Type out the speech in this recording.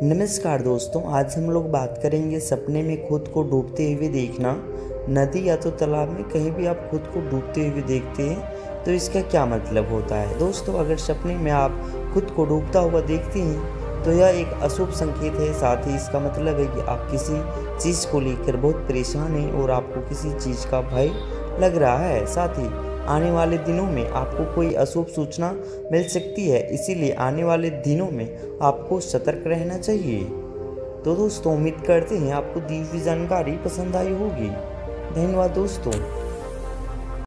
नमस्कार दोस्तों, आज हम लोग बात करेंगे सपने में खुद को डूबते हुए देखना। नदी या तो तालाब में कहीं भी आप खुद को डूबते हुए देखते हैं तो इसका क्या मतलब होता है। दोस्तों, अगर सपने में आप खुद को डूबता हुआ देखते हैं तो यह एक अशुभ संकेत है। साथ ही इसका मतलब है कि आप किसी चीज़ को लेकर बहुत परेशान हैं और आपको किसी चीज़ का भय लग रहा है। साथ ही आने वाले दिनों में आपको कोई अशुभ सूचना मिल सकती है, इसीलिए आने वाले दिनों में आपको सतर्क रहना चाहिए। तो दोस्तों, उम्मीद करते हैं आपको दी हुई जानकारी पसंद आई होगी। धन्यवाद दोस्तों।